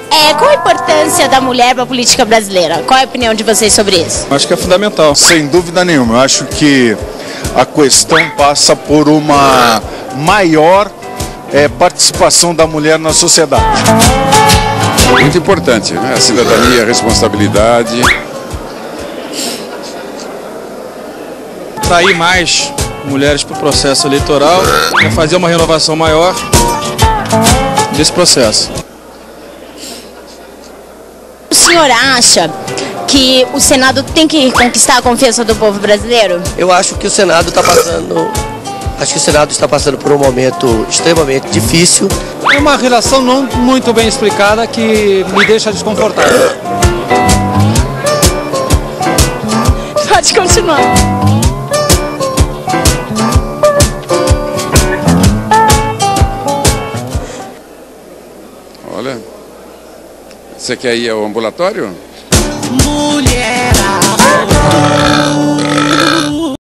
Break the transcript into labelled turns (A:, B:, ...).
A: Qual a importância da mulher para a política brasileira? Qual é a opinião de vocês sobre isso?
B: Acho que é fundamental.
C: Sem dúvida nenhuma. Eu acho que a questão passa por uma maior participação da mulher na sociedade.
B: Muito importante, né? A cidadania, a responsabilidade. Atrair mais mulheres para o processo eleitoral, fazer uma renovação maior desse processo.
A: O senhor acha que o Senado tem que conquistar a confiança do povo brasileiro?
D: Eu acho que o Senado está passando... Acho que o Senado está passando por um momento extremamente difícil.
E: É uma relação não muito bem explicada que me deixa desconfortável.
A: Pode continuar.
B: Olha, você quer ir ao ambulatório?
F: Mulher.